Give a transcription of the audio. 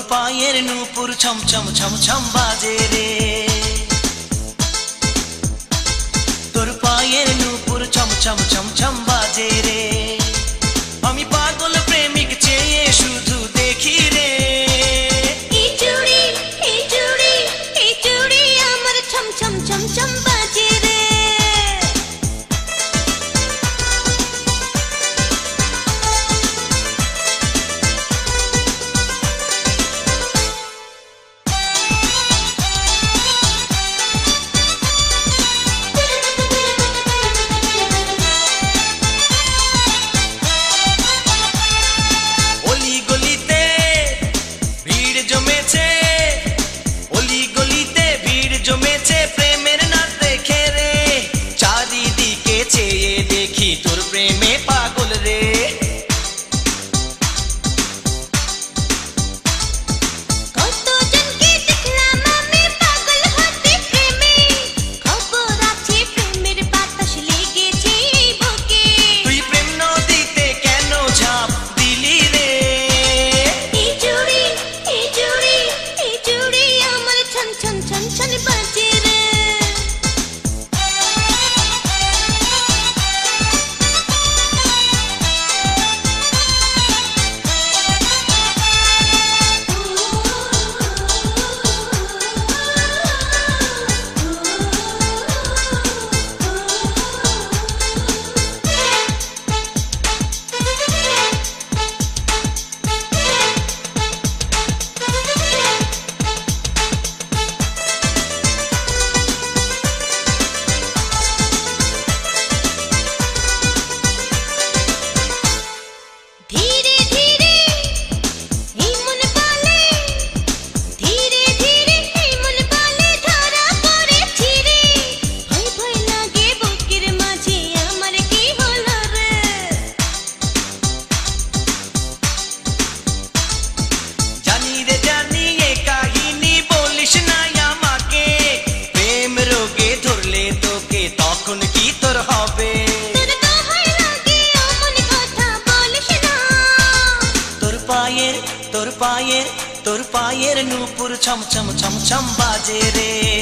পায়ের নূপুর ছম ছম ছম ছম বাজে রে, তোর পায়ের নূপুর ছম ছম ছম ছম বাজে রে। আমি পাগল প্রেমিক চেয়ে শুধু দেখি রে, এই চুড়ি এই চুড়ি এই চুড়ি আমার ছম ছম ছম ছম বাজে রে। প্রেমের নাচ দেখে রে, চারিদিকে চেয়ে দেখি তোর প্রেমে পাগল রে। কতজনকে দেখলাম আমি পাগল হতে প্রেমে, খবর আছে প্রেমের বাতাস লেগেছে এই বুকে। তুই প্রেম নদীতে কেন ঝাঁপ দিলি রে, এই চুড়ি এই চুড়ি এই চুড়ি আমার ছন ছন ছন ছন বাজে রে। ধীরে ধীরে এই মন বলে, ধীরে ধীরে এই মন বলে ধরা পড়েছি রে। ভয় ভয় লাগে বুকের মাঝে আমার কি হলো রে। জানি রে জানি এ কাহিনী বলিস না আমাকে, প্রেম রোগে ধরলে তোকে তখন কি তোর হবে। তোর দোহাই লাগে অমন কথা বলিস না। তোর পায়ের তোর পায়ের তোর পায়ের নূপুর ছম ছম ছম ছম বাজে রে,